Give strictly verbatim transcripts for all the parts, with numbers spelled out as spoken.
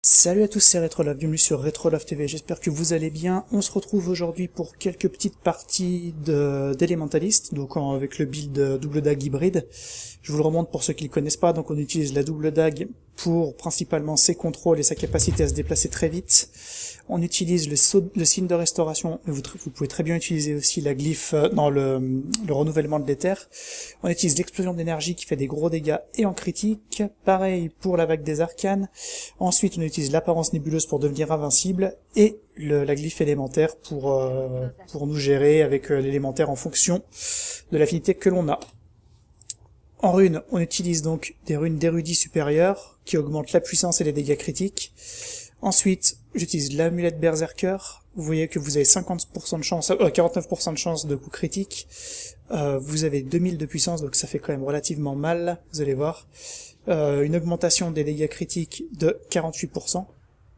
Salut à tous, c'est Retrolove, bienvenue sur Retrolove T V, j'espère que vous allez bien. On se retrouve aujourd'hui pour quelques petites parties d'Elementalist, donc en, avec le build double dague hybride. Je vous le remonte pour ceux qui ne le connaissent pas, donc on utilise la double dague pour principalement ses contrôles et sa capacité à se déplacer très vite. On utilise le, saut, le signe de restauration, mais vous, vous pouvez très bien utiliser aussi la glyphe dans le, le renouvellement de l'éther. On utilise l'explosion d'énergie qui fait des gros dégâts et en critique. Pareil pour la vague des arcanes. Ensuite on utilise l'apparence nébuleuse pour devenir invincible et le, la glyphe élémentaire pour, euh, pour nous gérer avec euh, l'élémentaire en fonction de l'affinité que l'on a. En runes, on utilise donc des runes d'érudit supérieur qui augmentent la puissance et les dégâts critiques. Ensuite, j'utilise l'amulette berserker. Vous voyez que vous avez cinquante pour cent de chance, euh, quarante-neuf pour cent de chance de coup critique. Euh, vous avez deux mille de puissance, donc ça fait quand même relativement mal, vous allez voir. Euh, une augmentation des dégâts critiques de quarante-huit pour cent.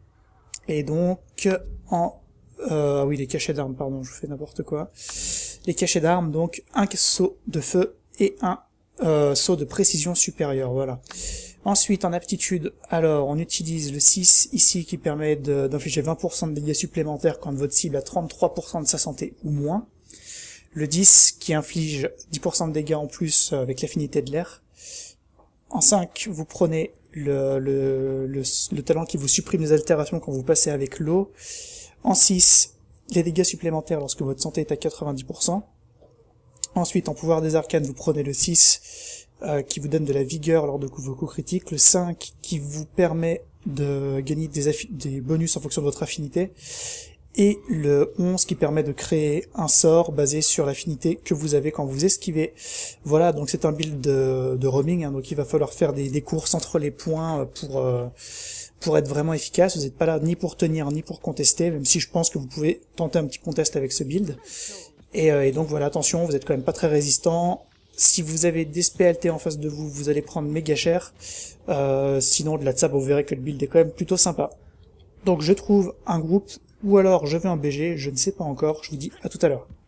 Et donc, en... Euh, oui, les cachets d'armes, pardon, je fais n'importe quoi. Les cachets d'armes, donc, un saut de feu et un euh, saut de précision supérieure, voilà. Ensuite, en aptitude, alors, on utilise le six, ici, qui permet d'infliger vingt pour cent de dégâts supplémentaires quand votre cible a trente-trois pour cent de sa santé ou moins. Le dix, qui inflige dix pour cent de dégâts en plus avec l'affinité de l'air. En cinq, vous prenez le, le, le, le talent qui vous supprime les altérations quand vous passez avec l'eau. En six, les dégâts supplémentaires lorsque votre santé est à quatre-vingt-dix pour cent. Ensuite, en pouvoir des arcanes, vous prenez le six, euh, qui vous donne de la vigueur lors de vos coups critiques. Le cinq, qui vous permet de gagner des, des bonus en fonction de votre affinité. Et le onze qui permet de créer un sort basé sur l'affinité que vous avez quand vous esquivez. Voilà, donc c'est un build de, de roaming, hein, donc il va falloir faire des, des courses entre les points pour euh, pour être vraiment efficace. Vous n'êtes pas là ni pour tenir ni pour contester, même si je pense que vous pouvez tenter un petit contest avec ce build. Et, euh, et donc voilà, attention, vous êtes quand même pas très résistant. Si vous avez des S P L T en face de vous, vous allez prendre méga cher. Euh, sinon, de la ça, vous verrez que le build est quand même plutôt sympa. Donc je trouve un groupe, ou alors je vais en B G, je ne sais pas encore, je vous dis à tout à l'heure.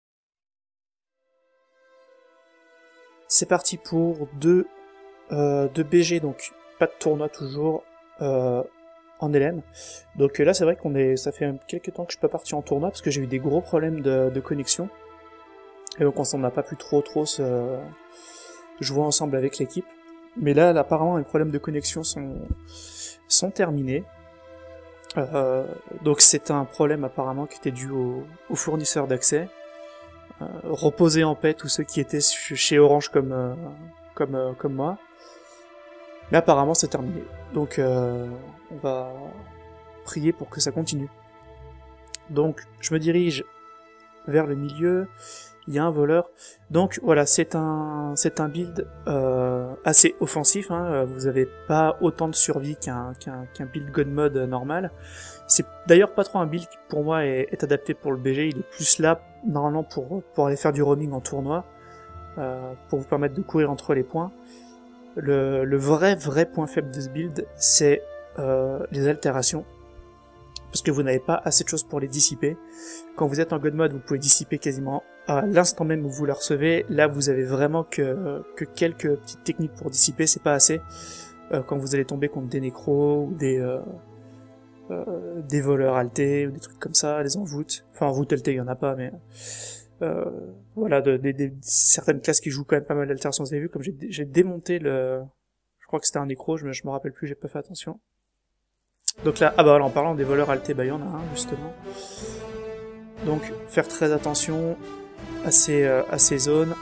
C'est parti pour deux, euh, deux B G, donc pas de tournoi toujours, euh, en L M. Donc là c'est vrai qu'on est, ça fait quelques temps que je suis pas parti en tournoi, parce que j'ai eu des gros problèmes de, de connexion. Et donc on s'en a pas pu trop trop se jouer ensemble avec l'équipe. Mais là, là apparemment les problèmes de connexion sont, sont terminés. Euh, donc c'est un problème apparemment qui était dû au, au fournisseur d'accès. Euh, reposer en paix tous ceux qui étaient chez Orange comme euh, comme euh, comme moi. Mais apparemment c'est terminé. Donc euh, on va prier pour que ça continue. Donc je me dirige vers le milieu. Il y a un voleur. Donc voilà, c'est un c'est un build euh, assez offensif, hein. Vous avez pas autant de survie qu'un qu'un qu'un build God Mode normal. C'est d'ailleurs pas trop un build qui pour moi est, est adapté pour le B G, il est plus là normalement pour pour aller faire du roaming en tournoi, euh, pour vous permettre de courir entre les points. Le, le vrai vrai point faible de ce build, c'est euh, les altérations. Parce que vous n'avez pas assez de choses pour les dissiper. Quand vous êtes en God Mode, vous pouvez dissiper quasiment à l'instant même où vous la recevez. Là, vous avez vraiment que, que quelques petites techniques pour dissiper, c'est pas assez. Euh, quand vous allez tomber contre des nécros, ou des, euh, euh, des voleurs altés, ou des trucs comme ça, des envoûtes. Enfin, envoûtes altés, il y en a pas, mais... Euh, voilà, de, de, de, certaines classes qui jouent quand même pas mal d'altérations, vous avez vu, comme j'ai démonté le... Je crois que c'était un nécro, je me, je me rappelle plus, j'ai pas fait attention. Donc là, ah bah voilà, en parlant des voleurs altés, bah il y en a un, justement. Donc, faire très attention à ces, euh, à ces zones.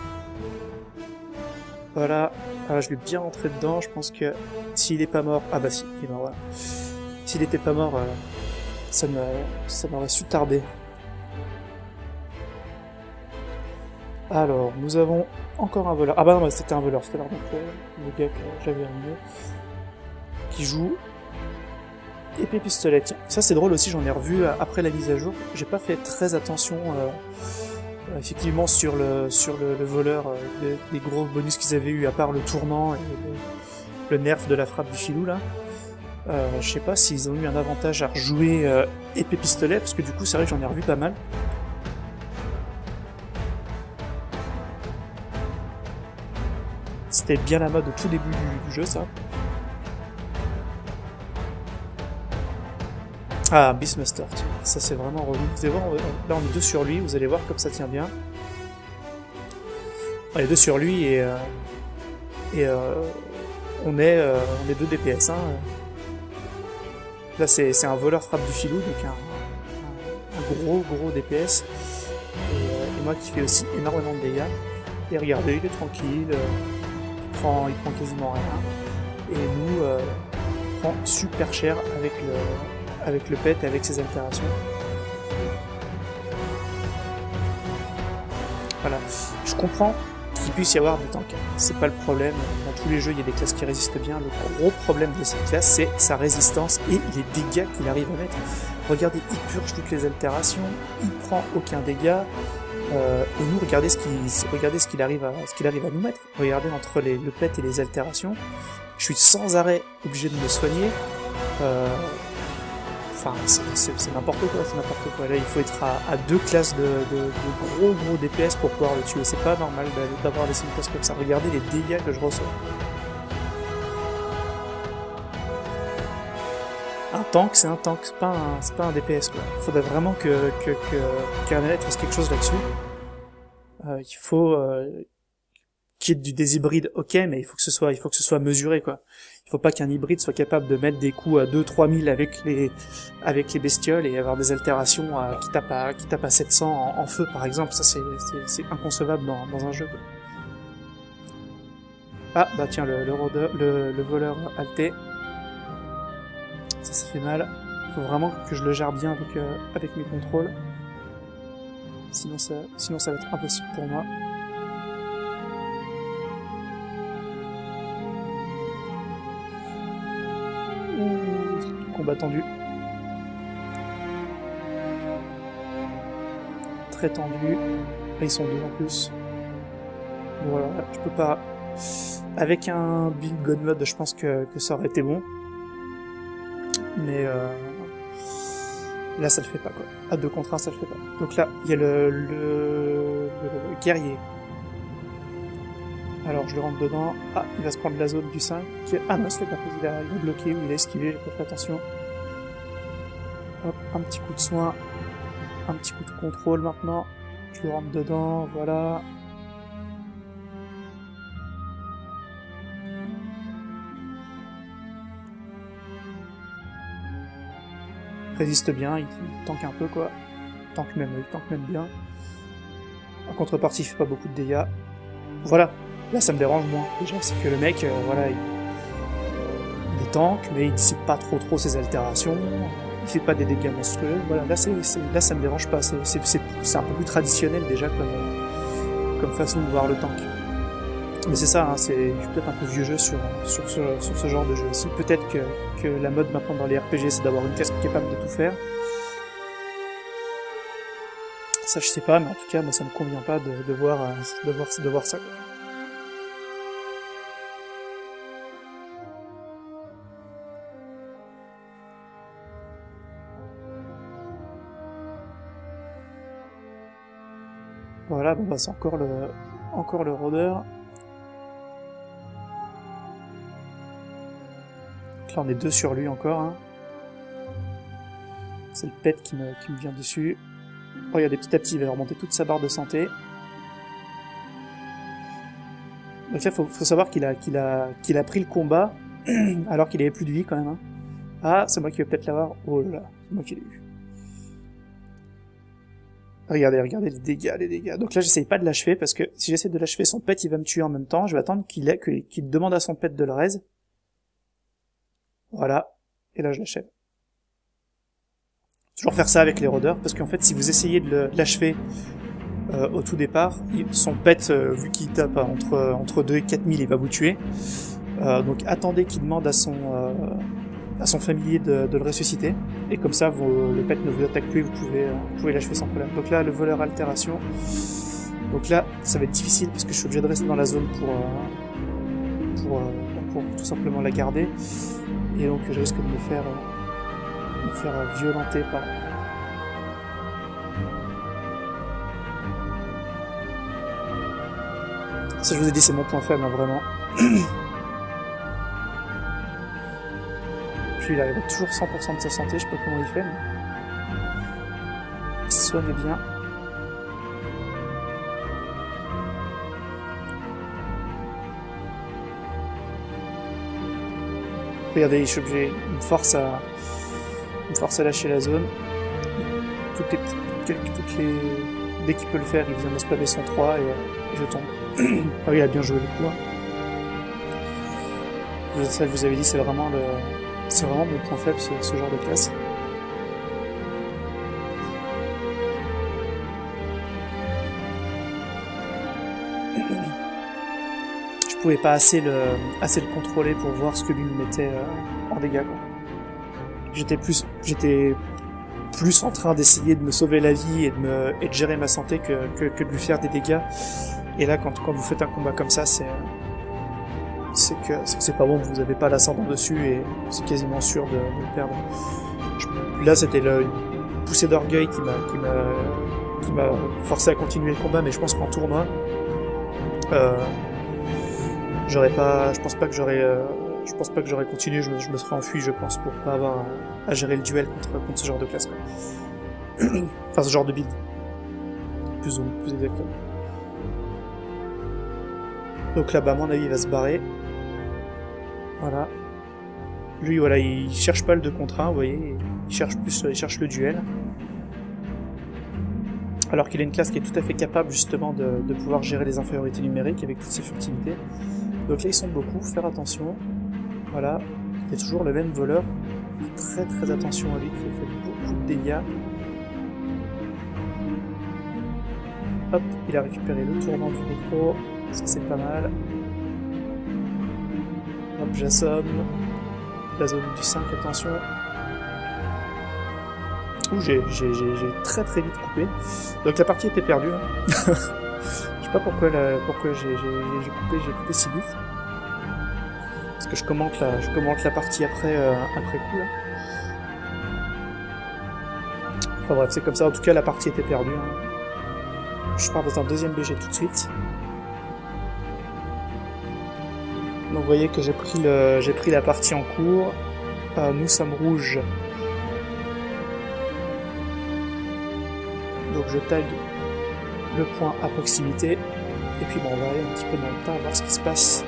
Voilà. Ah, je lui ai bien rentré dedans, je pense que s'il est pas mort... Ah bah si, il est mort, voilà. S'il était pas mort, euh, ça m'aurait su tarder. Alors, nous avons encore un voleur. Ah bah non, bah, c'était un voleur, c'était donc euh, le gars que j'avais amené. Qui joue... Épée pistolet, tiens, ça c'est drôle aussi, j'en ai revu après la mise à jour, j'ai pas fait très attention euh, effectivement sur le sur le, le voleur, euh, les, les gros bonus qu'ils avaient eu à part le tournant et le, le nerf de la frappe du filou là. Euh, je sais pas s'ils ont eu un avantage à rejouer euh, épée pistolet, parce que du coup c'est vrai que j'en ai revu pas mal. C'était bien la mode au tout début du, du jeu ça. Ah, Beastmaster, tiens. Ça c'est vraiment relou. Vous allez voir, là on est deux sur lui, vous allez voir comme ça tient bien. On est deux sur lui et, euh, et euh, on, est, euh, on est deux D P S. Hein. Là c'est un voleur frappe du filou, donc un, un, un gros gros D P S. Et, euh, et moi qui fais aussi énormément de dégâts. Et regardez, il est tranquille, euh, il, prend, il prend quasiment rien. Et nous, euh, on prend super cher avec le... avec le pet et avec ses altérations. Voilà. Je comprends qu'il puisse y avoir des tanks. C'est pas le problème. Dans tous les jeux, il y a des classes qui résistent bien. Le gros problème de cette classe, c'est sa résistance et les dégâts qu'il arrive à mettre. Regardez, il purge toutes les altérations, il prend aucun dégât. Euh, et nous, regardez ce qu'il regardez ce qu'il arrive à ce qu'il arrive à nous mettre. Regardez entre les, le pet et les altérations. Je suis sans arrêt obligé de me soigner. Euh, Enfin, c'est n'importe quoi, c'est n'importe quoi. Là, il faut être à, à deux classes de, de, de gros gros D P S pour pouvoir le tuer. C'est pas normal d'avoir des classes comme ça. Regardez les dégâts que je reçois. Un tank, c'est un tank, c'est pas un, c'est pas un D P S quoi. Il faudrait vraiment que que que Kernel fasse quelque chose là-dessus. Euh, il faut euh, qu'il y ait du des hybrides, ok, mais il faut que ce soit, il faut que ce soit mesuré quoi. Il faut pas qu'un hybride soit capable de mettre des coups à deux trois mille avec les avec les bestioles et avoir des altérations à, qui tapent à qui tapent à sept cents en, en feu par exemple. Ça c'est c'est inconcevable dans dans un jeu quoi. Ah bah tiens le le, rôdeur, le, le voleur alté. Ça ça fait mal. Il faut vraiment que je le gère bien avec euh, avec mes contrôles. Sinon ça sinon ça va être impossible pour moi. Combat tendu. Très tendu. Là, ils sont deux en plus. Bon, alors là, je peux pas... Avec un build God Mode, je pense que, que ça aurait été bon. Mais euh... là, ça le fait pas, quoi. À deux contre un, ça le fait pas. Donc là, il y a le, le, le, le guerrier. Alors, je le rentre dedans. Ah, il va se prendre la zone du cinq. Ah non, c'est pas parce qu'il a, il a bloqué ou il a esquivé, j'ai pas fait attention. Hop, un petit coup de soin. Un petit coup de contrôle maintenant. Je le rentre dedans, voilà. Il résiste bien, il, il tank un peu quoi. Il tank même, il tank même bien. En contrepartie, il fait pas beaucoup de dégâts. Voilà. Là, ça me dérange moins. Déjà, c'est que le mec, euh, voilà, il, il est tank, mais il dissipe pas trop trop ses altérations. Il fait pas des dégâts monstrueux. Voilà, là, c'est, là, ça me dérange pas. C'est un peu plus traditionnel déjà comme, comme façon de voir le tank. Mais c'est ça, hein, c'est peut-être un peu vieux jeu sur, sur, sur, sur ce genre de jeu aussi. Peut-être que, que la mode maintenant dans les R P G, c'est d'avoir une classe capable de tout faire. Ça, je sais pas, mais en tout cas, moi, ça me convient pas de, de, voir, de, voir, de voir ça. Quoi. Voilà, bon bah c'est encore le encore le rôdeur. Là on est deux sur lui encore. Hein. C'est le pet qui me, qui me vient dessus. Regardez, petit à petit il va remonter toute sa barre de santé. Donc là faut, faut savoir qu'il a qu'il a qu'il a pris le combat alors qu'il avait plus de vie quand même. Hein. Ah, c'est moi qui vais peut-être l'avoir. Oh là là, c'est moi qui l'ai eu. Regardez, regardez les dégâts, les dégâts. Donc là, j'essaye pas de l'achever, parce que si j'essaie de l'achever, son pet, il va me tuer en même temps. Je vais attendre qu'il qu'il demande à son pet de le raise. Voilà. Et là, je l'achève. Toujours faire ça avec les rôdeurs, parce qu'en fait, si vous essayez de l'achever euh, au tout départ, son pet, euh, vu qu'il tape entre, entre deux et quatre mille, il va vous tuer. Euh, donc attendez qu'il demande à son... Euh, à son familier de, de le ressusciter, et comme ça vous, le pet ne vous attaque plus, vous pouvez, euh, vous pouvez l'achever sans problème. Donc là, le voleur altération, donc là, ça va être difficile, parce que je suis obligé de rester dans la zone pour, euh, pour, euh, pour tout simplement la garder, et donc je risque de me faire, euh, me faire euh, violenter par... Ça, je vous ai dit, c'est mon point faible, hein, vraiment. lui, il arrive à toujours cent pour cent de sa santé, je sais pas comment il fait, mais... Il se soigne bien. Regardez, je suis obligé, il me force à... Il me force à lâcher la zone. Toutes les petites... Toutes, toutes les... Dès qu'il peut le faire, il vient de spammer son trois et, et je tombe. Ah oui, il a bien joué le coup. Hein. Ça, je vous avais dit, c'est vraiment le... C'est vraiment mon point faible, ce, ce genre de classe. Je pouvais pas assez le, assez le contrôler pour voir ce que lui me mettait euh, en dégâts. J'étais plus, j'étais plus en train d'essayer de me sauver la vie et de, me, et de gérer ma santé que, que, que de lui faire des dégâts. Et là, quand, quand vous faites un combat comme ça, c'est c'est que c'est pas bon, vous avez pas l'ascendant dessus et c'est quasiment sûr de, de le perdre. Je, là, c'était une poussée d'orgueil qui m'a qui m'a qui m'a forcé à continuer le combat, mais je pense qu'en tournoi, euh, j'aurais pas, je pense pas que j'aurais, euh, je pense pas que j'aurais continué, je me, je me serais enfui, je pense, pour pas avoir à, à gérer le duel contre, contre ce genre de classe, quoi. Enfin, ce genre de build. Plus ou plus exactement. Donc là, bah, à mon avis, il va se barrer. Voilà. Lui, voilà, il cherche pas le deux contre un, vous voyez, il cherche plus, il cherche le duel. Alors qu'il a une classe qui est tout à fait capable, justement, de, de pouvoir gérer les infériorités numériques avec toutes ses furtivités. Donc là, ils sont beaucoup, faire attention. Voilà, il y a toujours le même voleur. Très très attention à lui, qui a fait beaucoup de dégâts. Hop, il a récupéré le tournant du nécro, ça c'est pas mal. Hop, j'assomme. La zone du cinq, attention. Ouh, j'ai très très vite coupé. Donc la partie était perdue. Hein. Je sais pas pourquoi, la, pourquoi j'ai coupé, j'ai coupé si vite. Parce que je commente la, je commente la partie après, euh, après coup. Là. Enfin bref, c'est comme ça. En tout cas, la partie était perdue. Hein. Je pars dans un deuxième B G tout de suite. Donc vous voyez que j'ai pris, le, j'ai pris la partie en cours. Euh, nous sommes rouges. Donc je tag le point à proximité. Et puis bon, on va aller un petit peu dans le temps, voir ce qui se passe.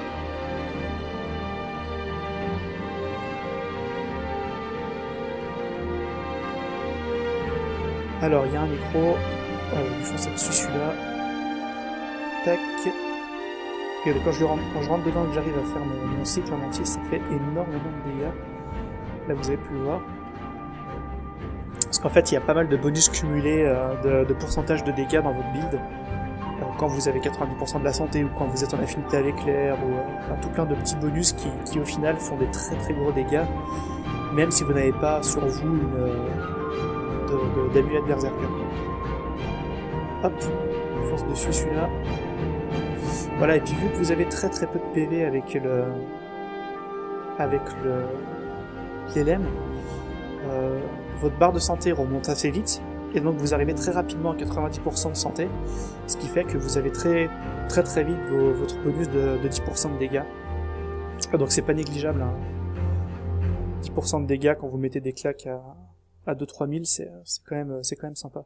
Alors, il y a un micro. Ouais, je vais foncer dessus celui-là. Tac. Et quand je, rentre, quand je rentre dedans et que j'arrive à faire mon, mon cycle en entier, ça fait énormément de dégâts. Là, vous avez pu le voir. Parce qu'en fait, il y a pas mal de bonus cumulés euh, de, de pourcentage de dégâts dans votre build. Euh, quand vous avez quatre-vingt-dix pour cent de la santé, ou quand vous êtes en affinité avec l'air, ou euh, enfin, tout plein de petits bonus qui, qui, au final, font des très très gros dégâts. Même si vous n'avez pas sur vous une... Euh, d'amulette berserker. Hop, on fonce dessus celui-là. Voilà, et puis vu que vous avez très très peu de P V avec le avec le l'L M, euh, votre barre de santé remonte assez vite, et donc vous arrivez très rapidement à quatre-vingt-dix pour cent de santé, ce qui fait que vous avez très très très vite vos, votre bonus de, de dix pour cent de dégâts. Donc c'est pas négligeable, hein. dix pour cent de dégâts quand vous mettez des claques à à deux trois mille, c'est quand même c'est quand même sympa.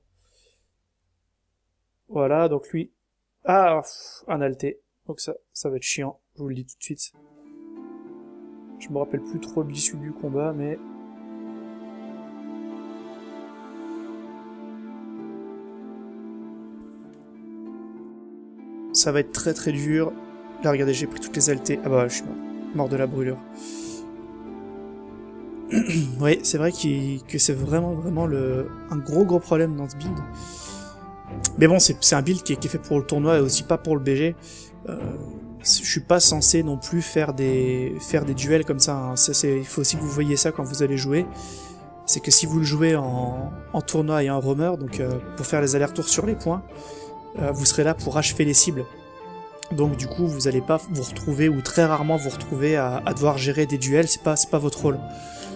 Voilà, donc lui, ah, pff, un alté, donc ça ça va être chiant, je vous le dis tout de suite. Je me rappelle plus trop de l'issue du combat, mais ça va être très très dur. Là, regardez, j'ai pris toutes les altés. Ah bah, je suis mort, mort de la brûlure. Oui, c'est vrai qu que c'est vraiment vraiment le un gros gros problème dans ce build. Mais bon, c'est un build qui est, qui est fait pour le tournoi et aussi pas pour le B G. Euh, je suis pas censé non plus faire des faire des duels comme ça. Hein. Ça c'est, il faut aussi que vous voyez ça quand vous allez jouer. C'est que si vous le jouez en, en tournoi et en roamer, donc euh, pour faire les allers-retours sur les points, euh, vous serez là pour achever les cibles. Donc du coup, vous allez pas vous retrouver ou très rarement vous retrouver à, à devoir gérer des duels. C'est pas c'est pas votre rôle.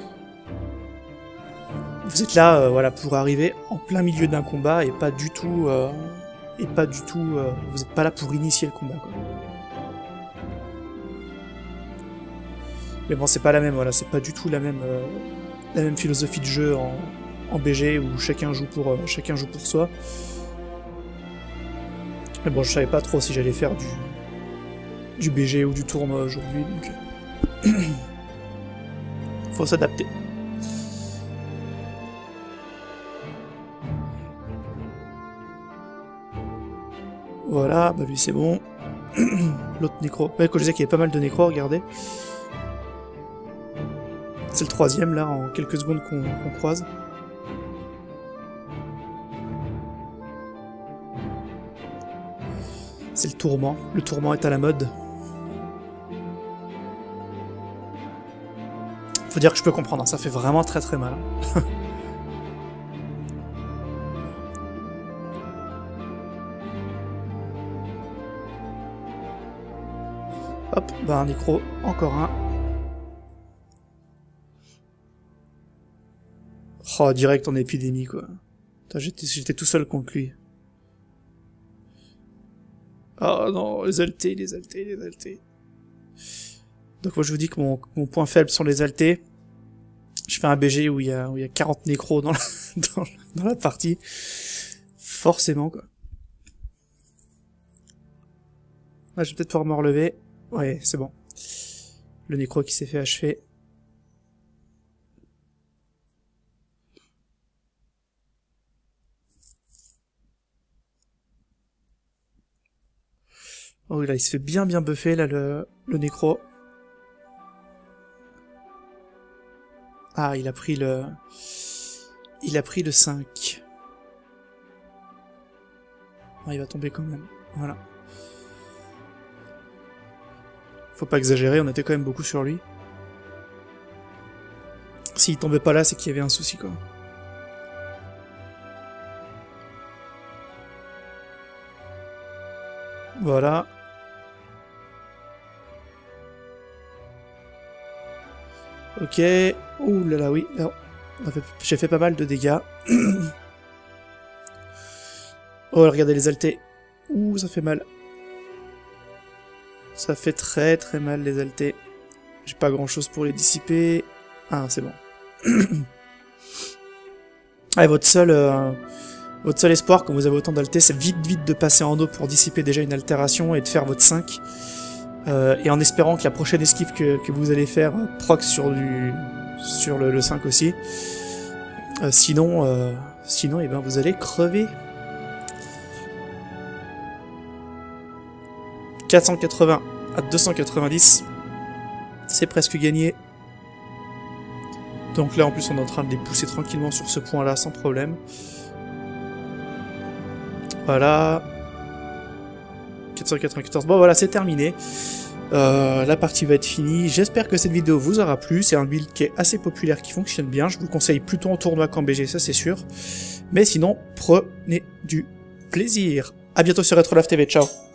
Vous êtes là, euh, voilà, pour arriver en plein milieu d'un combat et pas du tout, euh, et pas du tout, euh, vous n'êtes pas là pour initier le combat, quoi. Mais bon, c'est pas la même, voilà, c'est pas du tout la même, euh, la même philosophie de jeu en, en B G où chacun joue pour, euh, chacun joue pour soi. Mais bon, je savais pas trop si j'allais faire du, du B G ou du tournoi aujourd'hui, donc faut s'adapter. Voilà, bah lui c'est bon. L'autre nécro. Ouais, quand je disais qu'il y avait pas mal de nécro, regardez. C'est le troisième là, en quelques secondes qu'on qu'on croise. C'est le tourment. Le tourment est à la mode. Faut dire que je peux comprendre, hein, ça fait vraiment très très mal. Hop, bah un nécro, encore un. Oh, direct en épidémie, quoi. J'étais tout seul contre lui. Oh non, les altés, les altés, les altés. Donc moi je vous dis que mon, mon point faible sont les altés. Je fais un B G où il y a, où il y a quarante nécros dans la, dans, dans la partie. Forcément, quoi. Ah, je vais peut-être pouvoir me relever. Ouais, c'est bon. Le nécro qui s'est fait achever. Oh là, il se fait bien bien buffer là le, le nécro. Ah, il a pris le... Il a pris le cinq. Ah, il va tomber quand même. Voilà. Faut pas exagérer, on était quand même beaucoup sur lui. S'il tombait pas là, c'est qu'il y avait un souci, quoi. Voilà. Ok. Ouh là là, oui. J'ai fait pas mal de dégâts. Oh, regardez les altés. Ouh, ça fait mal. Ça fait très très mal, les altés. J'ai pas grand chose pour les dissiper. Ah, c'est bon. Allez, votre seul... Euh... Votre seul espoir, quand vous avez autant d'altés, c'est vite vite de passer en eau pour dissiper déjà une altération et de faire votre cinq. Euh, et en espérant que la prochaine esquive que, que vous allez faire proc sur du sur le, le cinq aussi. Euh, sinon, euh, sinon, eh ben, vous allez crever. quatre cent quatre-vingts à deux cent quatre-vingt-dix. C'est presque gagné. Donc là, en plus, on est en train de les pousser tranquillement sur ce point-là, sans problème. Voilà. quatre cent quatre-vingt-quatorze. Bon, voilà, c'est terminé. Euh, la partie va être finie. J'espère que cette vidéo vous aura plu. C'est un build qui est assez populaire, qui fonctionne bien. Je vous le conseille plutôt en tournoi qu'en B G, ça c'est sûr. Mais sinon, prenez du plaisir. À bientôt sur RetroLive T V. Ciao.